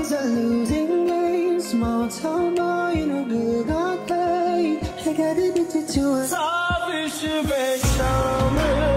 is a losing game. Small town boy in a big arcade. I got addicted to it.